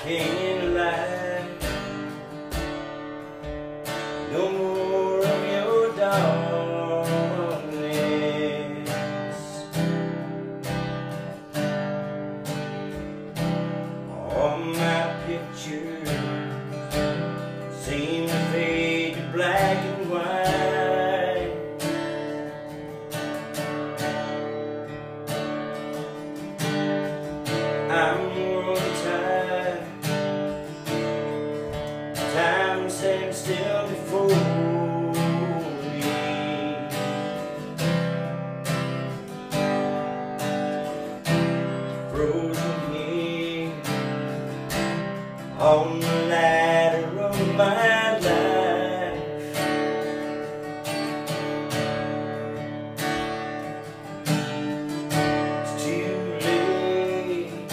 can't lie. No more of your darkness. All my pictures seem to fade to black and white. I'm growing tired. Time stands still before me. Frozen here on the ladder of my life. It's too late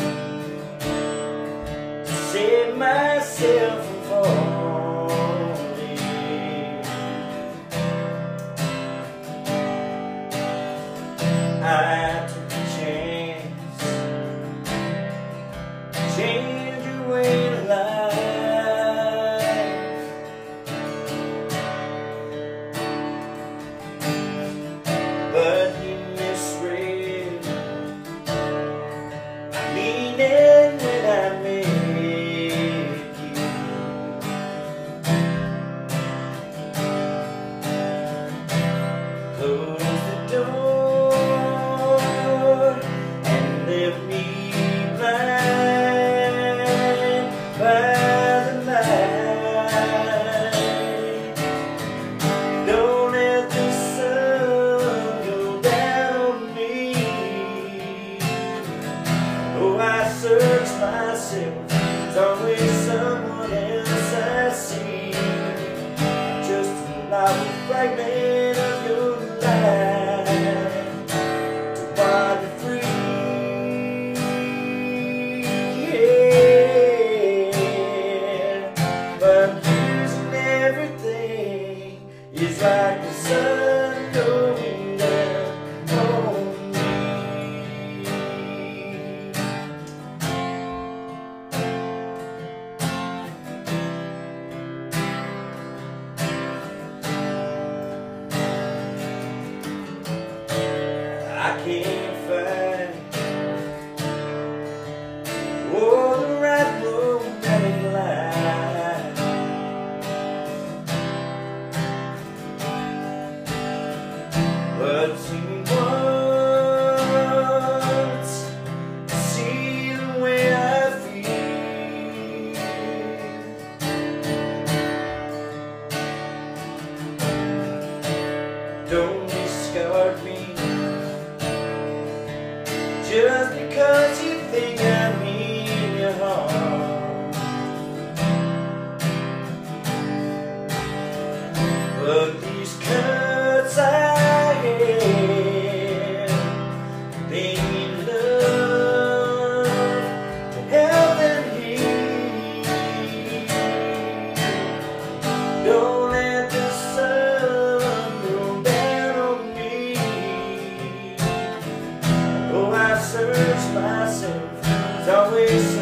to save myself from falling. I took a chance, change your way of life. But you misread my meaning when I met you. Close the door and left me blind by the light. Don't let the sun go down on me. Oh, I search myself, there's always someone else I see. Just a little fragment of your life to wander free. Yeah. But losing everything is like the sun going down on me. I can't find the right romantic line. But see me once, see the way I feel. Don't discard me just because you think I mean you harm. But these cuts I have, they need love to help them heal. Don't let the sun go down on me. Oh, I search myself, there's always